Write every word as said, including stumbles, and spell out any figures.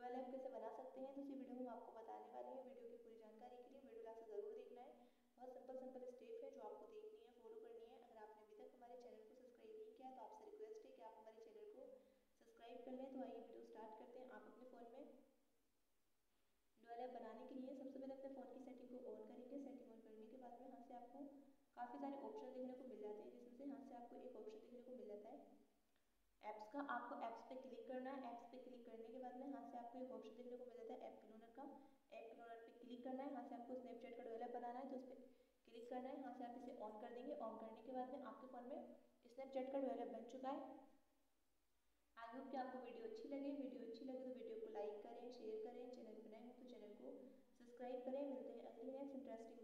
Dual app कैसे बना सकते हैं, तो इसी वीडियो में आपको बताने वाली है। वीडियो की पूरी जानकारी के लिए वीडियो लास्ट ज़रूर देखना है। बहुत सिंपल सिंपल स्टेप है जो आपको देखनी है, फॉलो करनी है। अगर आपने अभी तक हमारे चैनल को सब्सक्राइब नहीं किया तो आपसे रिक्वेस्ट है कि आप हमारे चैनल को सब्सक्राइब कर लें। तो आइए वीडियो स्टार्ट करते हैं। आप अपने फ़ोन में डुअल ऐप बनाने के लिए सबसे पहले अपने फ़ोन की सेटिंग को ऑन करेंगे। सेटिंग ऑन करने के बाद में यहाँ से आपको काफ़ी सारे ऑप्शन देखने को मिल जाते हैं, जिसमें से यहाँ से आपको एक ऑप्शन देखने को मिल जाता है ऐप्स का। आपको ऐप्स पे क्लिक करना है। ऐप्स पे क्लिक करने के बाद में यहाँ से आपको एक ऑप्शन देखने को मिल जाता है ऐप क्लोनर का। ऐप क्लोनर पे क्लिक करना है। यहाँ से आपको स्नैपचैट का डुअल ऐप बनाना है तो उस पर क्लिक करना है। यहाँ से आप इसे ऑन कर देंगे। ऑन करने के बाद में आपके फ़ोन में स्नैपचैट का डुअल ऐप बन चुका है। आई होप कि आपको वीडियो अच्छी लगे। वीडियो अच्छी लगे तो वीडियो को लाइक करें, शेयर करें। चैनल पर नए हो तो चैनल को सब्सक्राइब करें। मिलते हैं अगली नेक्स्ट इंटरेस्टिंग